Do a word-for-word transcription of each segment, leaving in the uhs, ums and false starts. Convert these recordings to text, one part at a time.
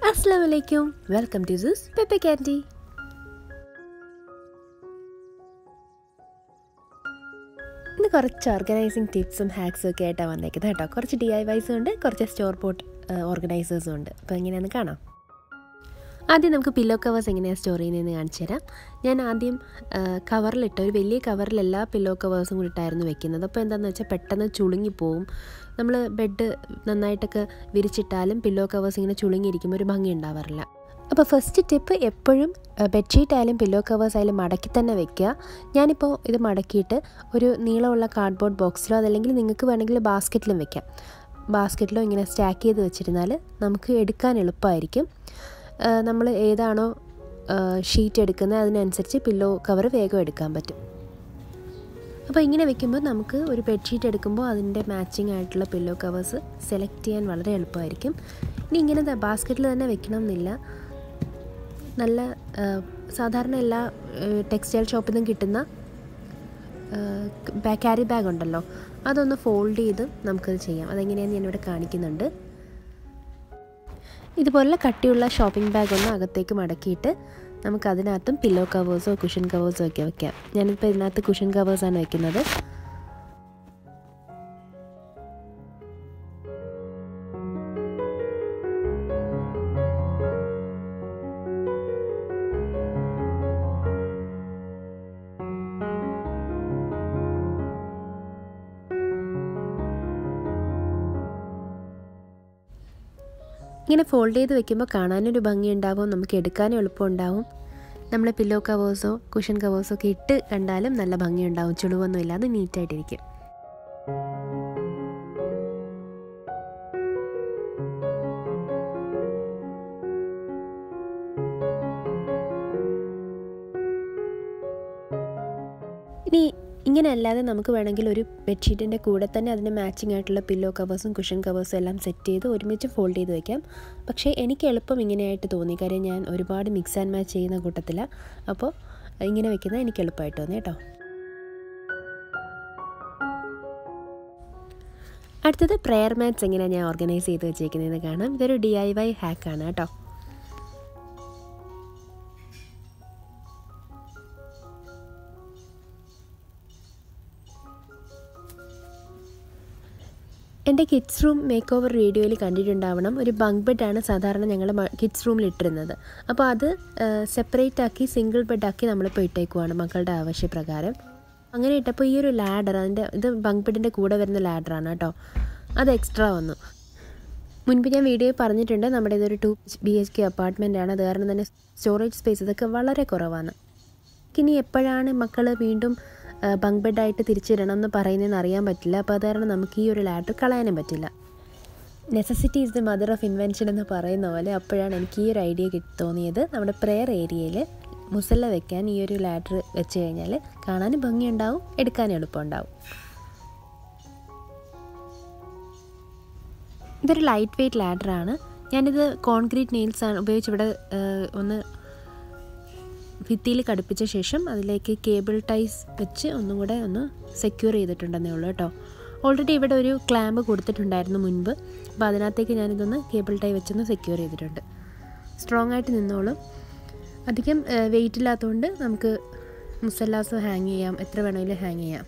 Assalamualaikum. Welcome to this Peppercandy. ഇന്ന് കുറച്ച് organising ടിപ്സും ഹാക്സും ഒക്കെ ആയിട്ടാണ് വന്നേക്കുന്നത് കേട്ടോ. കുറച്ച് ഡി ഐ വൈസും ഉണ്ട്, കുറച്ച് സ്റ്റോർ പോട്ട് ഓർഗനൈസേഴ്സും ഉണ്ട്. അപ്പോൾ എങ്ങനെയാണെന്ന് കാണാം. ആദ്യം നമുക്ക് പില്ലോ കവേഴ്സ് എങ്ങനെയാണ് സ്റ്റോർ ചെയ്യുന്നതെന്ന് കാണിച്ചു തരാം. ഞാൻ ആദ്യം കവറിലിട്ട് ഒരു വലിയ കവറിൽ എല്ലാ പില്ലോ കവേഴ്സും കൂടി ഇട്ടായിരുന്നു വെക്കുന്നത്. അപ്പോൾ എന്താണെന്ന് വെച്ചാൽ പെട്ടെന്ന് ചുളുങ്ങിപ്പോവും. നമ്മൾ ബെഡ് നന്നായിട്ടൊക്കെ വിരിച്ചിട്ടാലും പില്ലോ കവേഴ്സ് ഇങ്ങനെ ചുളുങ്ങിയിരിക്കുമ്പോൾ ഒരു ഭംഗി ഉണ്ടാവാറില്ല. അപ്പോൾ ഫസ്റ്റ് ടിപ്പ്, എപ്പോഴും ബെഡ്ഷീറ്റ് ആയാലും പില്ലോ കവേഴ്സ് ആയാലും മടക്കി തന്നെ വെക്കുക. ഞാനിപ്പോൾ ഇത് മടക്കിയിട്ട് ഒരു നീളമുള്ള കാർഡ്ബോർഡ് ബോക്സിലോ അതല്ലെങ്കിൽ നിങ്ങൾക്ക് വേണമെങ്കിൽ ബാസ്ക്കറ്റിലും വെക്കാം. ബാസ്ക്കറ്റിലോ ഇങ്ങനെ സ്റ്റാക്ക് ചെയ്ത് വെച്ചിരുന്നാൽ നമുക്ക് എടുക്കാൻ എളുപ്പമായിരിക്കും. നമ്മൾ ഏതാണോ ഷീറ്റ് എടുക്കുന്നത് അതിനനുസരിച്ച് പില്ലോ കവർ വേഗം എടുക്കാൻ പറ്റും. അപ്പോൾ ഇങ്ങനെ വെക്കുമ്പോൾ നമുക്ക് ഒരു ബെഡ്ഷീറ്റ് എടുക്കുമ്പോൾ അതിൻ്റെ മാച്ചിങ് ആയിട്ടുള്ള പില്ലോ കവേഴ്സ് സെലക്ട് ചെയ്യാൻ വളരെ എളുപ്പമായിരിക്കും. ഇനി ഇങ്ങനെ ബാസ്ക്കറ്റിൽ തന്നെ വെക്കണം എന്നില്ല. നല്ല സാധാരണ എല്ലാ ടെക്സ്റ്റൈൽ ഷോപ്പിൽ നിന്നും കിട്ടുന്ന ക്യാരി ബാഗ് ഉണ്ടല്ലോ, അതൊന്ന് ഫോൾഡ് ചെയ്ത് നമുക്കത് ചെയ്യാം. അതെങ്ങനെയാണെന്ന് ഞാനിവിടെ കാണിക്കുന്നുണ്ട്. ഇതുപോലുള്ള കട്ടിയുള്ള ഷോപ്പിംഗ് ബാഗ് ഒന്ന് അകത്തേക്ക് മടക്കിയിട്ട് നമുക്കതിനകത്തും പില്ലോ കവേഴ്സോ കുഷൻ കവേഴ്സോ ഒക്കെ വെക്കാം. ഞാനിപ്പോൾ ഇതിനകത്ത് കുഷൻ കവേഴ്സാണ് വെക്കുന്നത്. ഇങ്ങനെ ഫോൾഡ് ചെയ്ത് വെക്കുമ്പോൾ കാണാനൊരു ഭംഗി ഉണ്ടാവും, നമുക്ക് എടുക്കാനും എളുപ്പമുണ്ടാവും. നമ്മൾ പില്ലോ കവേഴ്സോ കുഷൻ കവേഴ്സോ ഒക്കെ ഇട്ട് കണ്ടാലും നല്ല ഭംഗി ഉണ്ടാവും, ചുളിവൊന്നും ഇല്ലാതെ നീറ്റായിട്ടിരിക്കും. ഇനി ഇങ്ങനെ അല്ലാതെ നമുക്ക് വേണമെങ്കിൽ ഒരു ബെഡ്ഷീറ്റിൻ്റെ കൂടെ തന്നെ അതിന് മാച്ചിങ് ആയിട്ടുള്ള പില്ലോ കവേഴ്സും കുഷൻ കവേഴ്സും എല്ലാം സെറ്റ് ചെയ്ത് ഒരുമിച്ച് ഫോൾഡ് ചെയ്ത് വയ്ക്കാം. പക്ഷേ എനിക്ക് എളുപ്പം ഇങ്ങനെയായിട്ട് തോന്നി, കാര്യം ഞാൻ ഒരുപാട് മിക്സ് ആൻഡ് മാച്ച് ചെയ്യുന്ന കൂട്ടത്തില്ല. അപ്പോൾ ഇങ്ങനെ വെക്കുന്നത് എനിക്ക് എളുപ്പമായിട്ട് തോന്നി കേട്ടോ. അടുത്തത് പ്രെയർ മാറ്റ്സ് എങ്ങനെയാണ് ഞാൻ ഓർഗനൈസ് ചെയ്ത് വെച്ചേക്കുന്നതെന്ന് കാണാം. ഇതൊരു ഡി ഐ വൈ ഹാക്കാണ് കേട്ടോ. എൻ്റെ കിഡ്സ് റൂം മേക്ക് ഓവർ വീഡിയോയിൽ കണ്ടിട്ടുണ്ടാവണം. ഒരു ബങ്ക് ബെഡാണ് സാധാരണ ഞങ്ങൾ കിഡ്സ് റൂമിൽ ഇട്ടിരുന്നത്. അപ്പോൾ അത് സെപ്പറേറ്റ് ആക്കി സിംഗിൾ ബെഡാക്കി നമ്മളിപ്പോൾ ഇട്ടേക്കുവാണ് മക്കളുടെ ആവശ്യപ്രകാരം. അങ്ങനെ ഇട്ടപ്പോൾ ഈ ഒരു ലാഡർ, അതിൻ്റെ ഇത് ബങ്ക് ബെഡിൻ്റെ കൂടെ വരുന്ന ലാഡറാണ് കേട്ടോ, അത് എക്സ്ട്രാ വന്നു. മുൻപ് ഞാൻ വീഡിയോയിൽ പറഞ്ഞിട്ടുണ്ട്, നമ്മുടെ ഇതൊരു two B H K apartment ആണ്. അത് കാരണം തന്നെ സ്റ്റോറേജ് സ്പേസ് ഇതൊക്കെ വളരെ കുറവാണ്. ഇനി എപ്പോഴാണ് മക്കൾ വീണ്ടും ബങ്ക് ബെഡായിട്ട് തിരിച്ചിടണം എന്ന് പറയുന്നതെന്ന് അറിയാൻ പറ്റില്ല. അപ്പോൾ അത് കാരണം നമുക്ക് ഈ ഒരു ലാഡർ കളയാനും പറ്റില്ല. Necessity is the mother of invention എന്ന് പറയുന്ന പോലെ അപ്പോഴാണ് എനിക്ക് ഈ ഒരു ഐഡിയ കിട്ടി തോന്നിയത്. നമ്മുടെ പ്രെയർ ഏരിയയിൽ മുസല്ല വെക്കാൻ ഈ ഒരു ലാഡർ വെച്ച് കഴിഞ്ഞാൽ കാണാനും ഭംഗിയുണ്ടാവും, എടുക്കാനും എളുപ്പമുണ്ടാവും. ഇതൊരു ലൈറ്റ് വെയ്റ്റ് ലാഡറാണ്. ഞാനിത് കോൺക്രീറ്റ് നെയിൽസാണ് ഉപയോഗിച്ച് ഇവിടെ ഒന്ന് ഭിത്തിയിൽ ഘടിപ്പിച്ച ശേഷം അതിലേക്ക് കേബിൾ ടൈസ് വെച്ച് ഒന്നും കൂടെ ഒന്ന് സെക്യൂർ ചെയ്തിട്ടുണ്ടെന്നേ ഉള്ളൂ കേട്ടോ. ഓൾറെഡി ഇവിടെ ഒരു ക്ലാമ്പ് കൊടുത്തിട്ടുണ്ടായിരുന്നു മുൻപ്. അപ്പോൾ അതിനകത്തേക്ക് ഞാനിതൊന്ന് കേബിൾ ടൈ വെച്ചൊന്ന് സെക്യൂർ ചെയ്തിട്ടുണ്ട്. സ്ട്രോങ് ആയിട്ട് നിന്നോളും. അധികം വെയിറ്റ് ഇല്ലാത്തതുകൊണ്ട് നമുക്ക് മുസല്ലാസ് ഹാങ് ചെയ്യാം, എത്ര വേണമെങ്കിലും ഹാങ് ചെയ്യാം.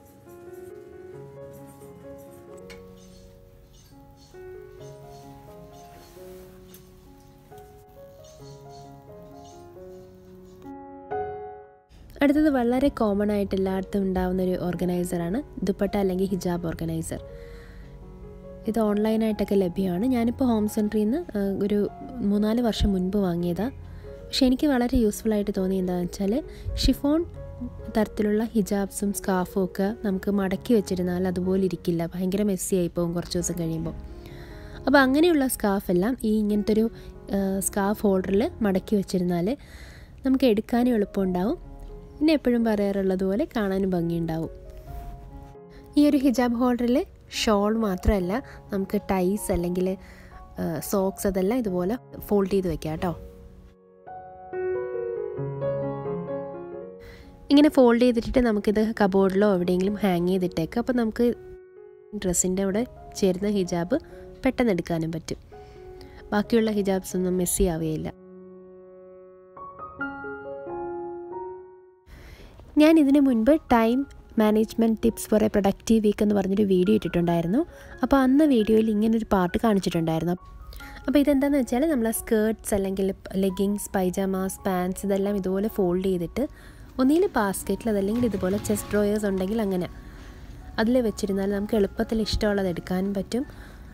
അടുത്തത് വളരെ കോമൺ ആയിട്ട് എല്ലായിടത്തും ഉണ്ടാകുന്നൊരു ഓർഗനൈസറാണ് ദുപ്പട്ട അല്ലെങ്കിൽ ഹിജാബ് ഓർഗനൈസർ. ഇത് ഓൺലൈനായിട്ടൊക്കെ ലഭ്യമാണ്. ഞാനിപ്പോൾ ഹോം സെൻറ്ററിൽ നിന്ന് ഒരു മൂന്നാല് വർഷം മുൻപ് വാങ്ങിയതാണ്. പക്ഷേ എനിക്ക് വളരെ യൂസ്ഫുൾ ആയിട്ട് തോന്നി. എന്താണെന്ന് വെച്ചാൽ ഷിഫോൺ തരത്തിലുള്ള ഹിജാബ്സും സ്കാർഫും ഒക്കെ നമുക്ക് മടക്കി വെച്ചിരുന്നാൽ അതുപോലെ ഇരിക്കില്ല, ഭയങ്കര മെസ്സി ആയിപ്പോവും കുറച്ച് ദിവസം കഴിയുമ്പോൾ. അപ്പോൾ അങ്ങനെയുള്ള സ്കാർഫെല്ലാം ഈ ഇങ്ങനത്തെ ഒരു സ്കാർഫ് ഹോൾഡറിൽ മടക്കി വെച്ചിരുന്നാൽ നമുക്ക് എടുക്കാനും എളുപ്പമുണ്ടാവും, പിന്നെ എപ്പോഴും പറയാറുള്ളതുപോലെ കാണാനും ഭംഗിയുണ്ടാവും. ഈ ഒരു ഹിജാബ് ഹോൾഡറിൽ ഷോൾ മാത്രമല്ല, നമുക്ക് ടൈസ് അല്ലെങ്കിൽ സോക്സ് അതെല്ലാം ഇതുപോലെ ഫോൾഡ് ചെയ്ത് വെക്കാം കേട്ടോ. ഇങ്ങനെ ഫോൾഡ് ചെയ്തിട്ട് നമുക്കിത് കബോർഡിലോ എവിടെയെങ്കിലും ഹാങ് ചെയ്തിട്ടേക്കാം. അപ്പോൾ നമുക്ക് ഡ്രസ്സിൻ്റെ അവിടെ ചേരുന്ന ഹിജാബ് പെട്ടെന്ന് എടുക്കാനും പറ്റും. ബാക്കിയുള്ള ഹിജാബ്സ് ഒന്നും മെസ്സി ആവുകയില്ല. ഞാൻ ഇതിനു മുൻപ് time management tips for a productive week എന്ന് പറഞ്ഞൊരു വീഡിയോ ഇട്ടിട്ടുണ്ടായിരുന്നു. അപ്പോൾ അന്ന് വീഡിയോയിൽ ഇങ്ങനൊരു പാർട്ട് കാണിച്ചിട്ടുണ്ടായിരുന്നു. അപ്പോൾ ഇതെന്താണെന്ന് വെച്ചാൽ നമ്മൾ സ്കേർട്ട്സ് അല്ലെങ്കിൽ ലെഗിങ്സ്, പൈജാമാസ്, പാൻസ് ഇതെല്ലാം ഇതുപോലെ ഫോൾഡ് ചെയ്തിട്ട് ഒന്നിൽ ബാസ്ക്കറ്റിൽ അതല്ലെങ്കിൽ ഇതുപോലെ ചെസ്റ്റ് ഡ്രോയേഴ്സ് ഉണ്ടെങ്കിൽ അങ്ങനെ അതിൽ വെച്ചിരുന്നാൽ നമുക്ക് എളുപ്പത്തിൽ ഇഷ്ടമുള്ളത് എടുക്കാനും പറ്റും.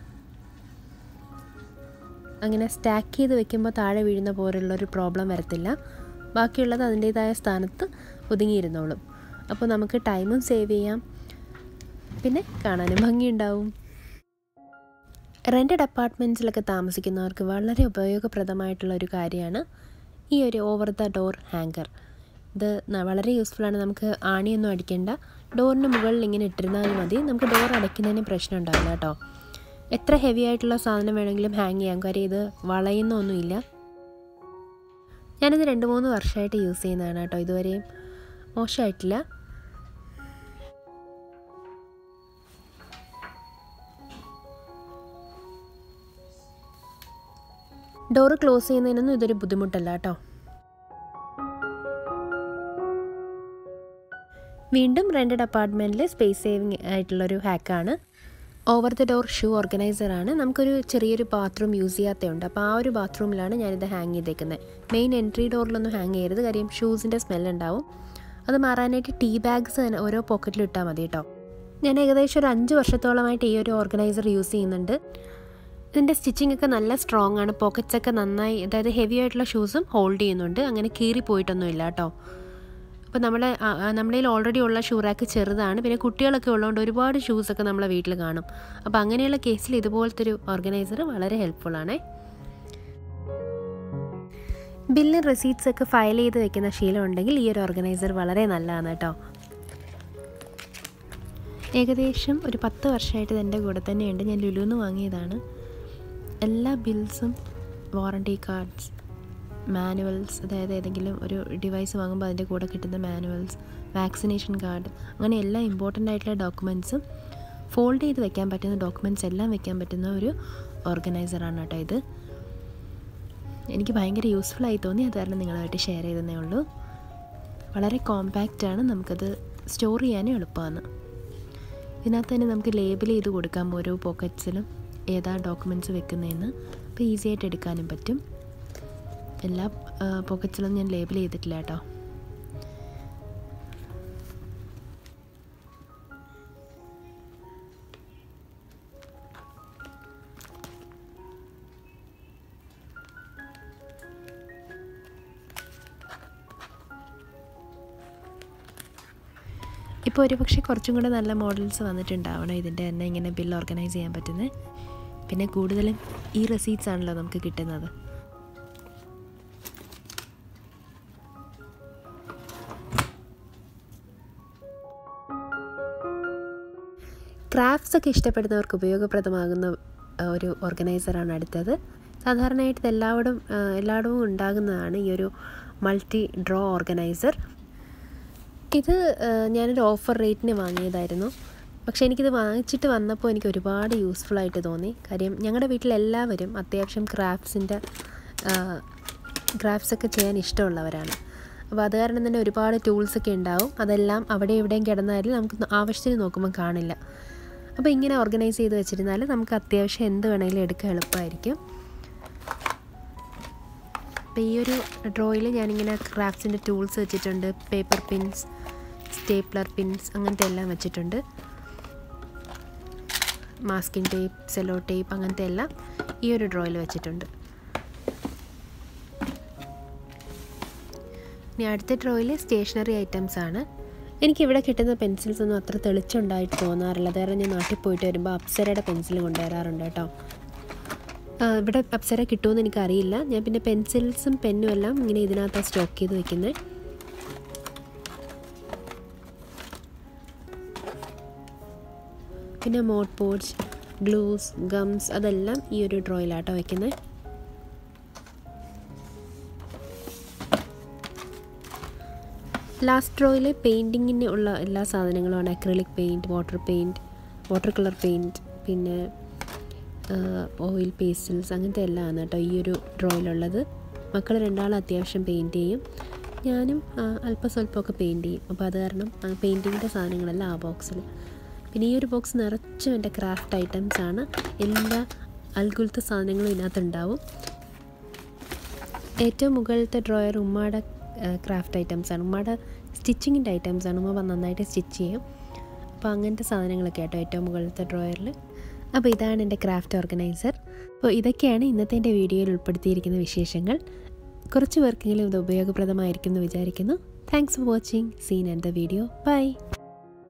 അങ്ങനെ സ്റ്റാക്ക് ചെയ്ത് വെക്കുമ്പോൾ താഴെ വീഴുന്ന പോലുള്ളൊരു പ്രോബ്ലം വരത്തില്ല. ബാക്കിയുള്ളത് അതിൻ്റേതായ സ്ഥാനത്ത് ഒതുങ്ങിയിരുന്നോളും. അപ്പോൾ നമുക്ക് ടൈമും സേവ് ചെയ്യാം, പിന്നെ കാണാനും ഭംഗിയുണ്ടാവും. റെൻറ്റഡ് അപ്പാർട്ട്മെൻറ്റ്സിലൊക്കെ താമസിക്കുന്നവർക്ക് വളരെ ഉപയോഗപ്രദമായിട്ടുള്ള ഒരു കാര്യമാണ് ഈ ഒരു ഓവർ ദ ഡോർ ഹാങ്കർ. ഇത് വളരെ യൂസ്ഫുള്ളാണ്. നമുക്ക് ആണിയൊന്നും അടിക്കേണ്ട, ഡോറിന് മുകളിൽ ഇങ്ങനെ ഇട്ടിരുന്നാൽ മതി. നമുക്ക് ഡോർ അടയ്ക്കുന്നതിന് പ്രശ്നം ഉണ്ടാവില്ല കേട്ടോ. എത്ര ഹെവി ആയിട്ടുള്ള സാധനം വേണമെങ്കിലും ഹാങ് ചെയ്യാം, കാര്യം ഇത് വളയുന്നൊന്നുമില്ല. ഞാനിത് രണ്ട് മൂന്ന് വർഷമായിട്ട് യൂസ് ചെയ്യുന്നതാണ് കേട്ടോ, ഇതുവരെയും മോശമായിട്ടില്ല. ഡോറ് ക്ലോസ് ചെയ്യുന്നതിനൊന്നും ഇതൊരു ബുദ്ധിമുട്ടല്ല കേട്ടോ. വീണ്ടും റെൻറ്റഡ് അപ്പാർട്ട്മെൻറ്റിൽ സ്പേസ് സേവിങ് ആയിട്ടുള്ളൊരു ഹാക്കാണ് ഓവർ ദ ഡോർ ഷൂ ഓർഗനൈസറാണ്. നമുക്കൊരു ചെറിയൊരു ബാത്റൂം യൂസ് ചെയ്യാത്തതുണ്ട്, അപ്പോൾ ആ ഒരു ബാത്റൂമിലാണ് ഞാനിത് ഹാങ് ചെയ്തേക്കുന്നത്. മെയിൻ എൻട്രി ഡോറിലൊന്നും ഹാങ് ചെയ്യരുത്, കാര്യം ഷൂസിൻ്റെ സ്മെല്ലുണ്ടാവും. അത് മാറാനായിട്ട് ടീ ബാഗ്സ് തന്നെ ഓരോ പോക്കറ്റിൽ ഇട്ടാൽ മതി കേട്ടോ. ഞാൻ ഏകദേശം ഒരു അഞ്ച് വർഷത്തോളമായിട്ട് ഈ ഒരു ഓർഗനൈസർ യൂസ് ചെയ്യുന്നുണ്ട്. ഇതിൻ്റെ സ്റ്റിച്ചിങ് ഒക്കെ നല്ല സ്ട്രോങ് ആണ്. പോക്കറ്റ്സ് ഒക്കെ നന്നായി, അതായത് ഹെവി ആയിട്ടുള്ള ഷൂസും ഹോൾഡ് ചെയ്യുന്നുണ്ട്. അങ്ങനെ കീറി പോയിട്ടൊന്നുമില്ല കേട്ടോ. അപ്പോൾ നമ്മളെ നമ്മുടെ കയ്യിൽ ഓൾറെഡി ഉള്ള ഷൂ റാക്ക് ചെറുതാണ്, പിന്നെ കുട്ടികളൊക്കെ ഉള്ളതുകൊണ്ട് ഒരുപാട് ഷൂസൊക്കെ നമ്മളെ വീട്ടിൽ കാണും. അപ്പോൾ അങ്ങനെയുള്ള കേസിൽ ഇതുപോലത്തെ ഒരു ഓർഗനൈസർ വളരെ ഹെൽപ്ഫുള്ളാണ്. ബില്ലും റെസീറ്റ്സ് ഒക്കെ ഫയൽ ചെയ്ത് വെക്കുന്ന ശീലം ഉണ്ടെങ്കിൽ ഈ ഒരു ഓർഗനൈസർ വളരെ നല്ലതാണ് കേട്ടോ. ഏകദേശം ഒരു പത്ത് വർഷമായിട്ട് ഇത് എൻ്റെ കൂടെ തന്നെയുണ്ട്. ഞാൻ ലുലുന്ന് വാങ്ങിയതാണ്. എല്ലാ ബിൽസും, വാറണ്ടി കാർഡ്സ്, മാനുവൽസ്, അതായത് ഏതെങ്കിലും ഒരു ഡിവൈസ് വാങ്ങുമ്പോൾ അതിൻ്റെ കൂടെ കിട്ടുന്ന മാനുവൽസ്, വാക്സിനേഷൻ കാർഡ്, അങ്ങനെ എല്ലാ ഇമ്പോർട്ടൻ്റ് ആയിട്ടുള്ള ഡോക്യുമെൻറ്റ്സും ഫോൾഡ് ചെയ്ത് വെക്കാൻ പറ്റുന്ന ഡോക്യുമെൻറ്റ്സ് എല്ലാം വെക്കാൻ പറ്റുന്ന ഒരു ഓർഗനൈസറാണ് കേട്ടോ ഇത്. എനിക്ക് ഭയങ്കര യൂസ്ഫുള്ളായി തോന്നി, അത് കാരണം നിങ്ങളുമായിട്ട് ഷെയർ ചെയ്തതേ ഉള്ളൂ. വളരെ കോമ്പാക്റ്റാണ്, നമുക്കത് സ്റ്റോർ ചെയ്യാനും എളുപ്പമാണ്. ഇതിനകത്ത് തന്നെ നമുക്ക് ലേബിൾ ചെയ്ത് കൊടുക്കാം ഓരോ പോക്കറ്റ്സിലും ഏതാ ഡോക്യുമെൻറ്റ്സ് വെക്കുന്നതെന്ന്. അപ്പോൾ ഈസി ആയിട്ട് എടുക്കാനും പറ്റും. എല്ലാ പോക്കറ്റ്സിലും ഞാൻ ലേബിൾ ചെയ്തിട്ടില്ല കേട്ടോ. ഇപ്പോൾ ഒരു പക്ഷേ കുറച്ചും കൂടെ നല്ല മോഡൽസ് വന്നിട്ടുണ്ടാവണം ഇതിൻ്റെ തന്നെ ഇങ്ങനെ ബിൽ ഓർഗനൈസ് ചെയ്യാൻ പറ്റുന്നത്. പിന്നെ കൂടുതലും ഈ റെസീറ്റ്സ് ആണല്ലോ നമുക്ക് കിട്ടുന്നത്. ക്രാഫ്റ്റ്സ് ഒക്കെ ഇഷ്ടപ്പെടുന്നവർക്ക് ഉപയോഗപ്രദമാകുന്ന ഒരു ഓർഗനൈസറാണ് അടുത്തത്. സാധാരണയായിട്ട് ഇത് എല്ലായിടും എല്ലായിടവും ഉണ്ടാകുന്നതാണ് ഈ ഒരു മൾട്ടി ഡ്രോ ഓർഗനൈസർ. ഇത് ഞാനൊരു ഓഫർ റേറ്റിന് വാങ്ങിയതായിരുന്നു. പക്ഷേ എനിക്കിത് വാങ്ങിച്ചിട്ട് വന്നപ്പോൾ എനിക്ക് ഒരുപാട് യൂസ്ഫുള്ളായിട്ട് തോന്നി. കാര്യം ഞങ്ങളുടെ വീട്ടിലെല്ലാവരും അത്യാവശ്യം ക്രാഫ്റ്റ്സിൻ്റെ ക്രാഫ്റ്റ്സൊക്കെ ചെയ്യാൻ ഇഷ്ടമുള്ളവരാണ്. അപ്പോൾ അത് കാരണം തന്നെ ഒരുപാട് ടൂൾസൊക്കെ ഉണ്ടാവും. അതെല്ലാം അവിടെ എവിടെയും കിടന്നാലും നമുക്ക് ആവശ്യത്തിന് നോക്കുമ്പോൾ കാണില്ല. അപ്പോൾ ഇങ്ങനെ ഓർഗനൈസ് ചെയ്ത് വെച്ചിരുന്നാൽ നമുക്ക് അത്യാവശ്യം എന്ത് വേണമെങ്കിലും എടുക്കാൻ എളുപ്പമായിരിക്കും. അപ്പോൾ ഈ ഒരു ഡ്രോയിൽ ഞാനിങ്ങനെ ക്രാഫ്റ്റ്സിൻ്റെ ടൂൾസ് വെച്ചിട്ടുണ്ട്. പേപ്പർ പിൻസ്, സ്റ്റേപ്ലർ പിൻസ്, അങ്ങനത്തെ എല്ലാം വെച്ചിട്ടുണ്ട്. മാസ്കിംഗ് ടേപ്പ്, സെല്ലോ ടേപ്പ്, അങ്ങനത്തെ എല്ലാം ഈ ഒരു ഡ്രോയിൽ വെച്ചിട്ടുണ്ട്. ഇനി അടുത്ത ഡ്രോയിൽ സ്റ്റേഷനറി ഐറ്റംസ് ആണ്. എനിക്കിവിടെ കിട്ടുന്ന പെൻസിൽസ് ഒന്നും അത്ര തെളിച്ചുണ്ടായിട്ട് തോന്നാറില്ല. അതായത് ഞാൻ നാട്ടിൽ പോയിട്ട് വരുമ്പോൾ അപ്സരയുടെ പെൻസിൽ കൊണ്ടുവരാറുണ്ട് കേട്ടോ. ഇവിടെ അപ്സര കിട്ടുമെന്ന് എനിക്കറിയില്ല. ഞാൻ പിന്നെ പെൻസിൽസും പെന്നും എല്ലാം ഇങ്ങനെ ഇതിനകത്താണ് സ്റ്റോക്ക് ചെയ്ത് വെക്കുന്നത്. പിന്നെ മോഡ് പോഡ്സ്, ഗ്ലൂസ്, ഗംസ് അതെല്ലാം ഈ ഒരു ഡ്രോയിലാട്ടോ വെക്കുന്നത്. ലാസ്റ്റ് ഡ്രോയിൽ പെയിൻറ്റിങ്ങിന് ഉള്ള എല്ലാ സാധനങ്ങളുമാണ്. Acrylic paint, water paint, water colour paint, പിന്നെ ഓയിൽ പേസ്റ്റൽസ് അങ്ങനത്തെ എല്ലാം ആണ് കേട്ടോ ഈ ഒരു ഡ്രോയിലുള്ളത്. മക്കൾ രണ്ടാളും അത്യാവശ്യം പെയിൻറ്റ് ചെയ്യും, ഞാനും അല്പം സ്വല്പമൊക്കെ പെയിൻറ്റ് ചെയ്യും. അപ്പോൾ അത് കാരണം പെയിൻറ്റിങ്ങിൻ്റെ സാധനങ്ങളെല്ലാം ആ ബോക്സിൽ. പിന്നെ ഈ ഒരു ബോക്സ് നിറച്ചും എൻ്റെ ക്രാഫ്റ്റ് ഐറ്റംസ് ആണ്. എല്ലാ അൽഗുലത്തെ സാധനങ്ങളും ഇതിനകത്തുണ്ടാവും. ഏറ്റവും മുകളിലത്തെ ഡ്രോയർ ഉമ്മയുടെ ക്രാഫ്റ്റ് ഐറ്റംസാണ്, ഉമ്മയുടെ സ്റ്റിച്ചിങ്ങിൻ്റെ ഐറ്റംസാണ്. ഉമ്മ നന്നായിട്ട് സ്റ്റിച്ച് ചെയ്യും. അപ്പോൾ അങ്ങനത്തെ സാധനങ്ങളൊക്കെ കേട്ടോ ഏറ്റവും മുകളിലത്തെ ഡ്രോയറിൽ. അപ്പോൾ ഇതാണ് എൻ്റെ ക്രാഫ്റ്റ് ഓർഗനൈസർ. അപ്പോൾ ഇതൊക്കെയാണ് ഇന്നത്തെ എൻ്റെ വീഡിയോയിൽ ഉൾപ്പെടുത്തിയിരിക്കുന്ന വിശേഷങ്ങൾ. കുറച്ച് പേർക്കെങ്കിലും ഇത് ഉപയോഗപ്രദമായിരിക്കും എന്ന് വിചാരിക്കുന്നു. Thanks for watching. Seen and the video. By.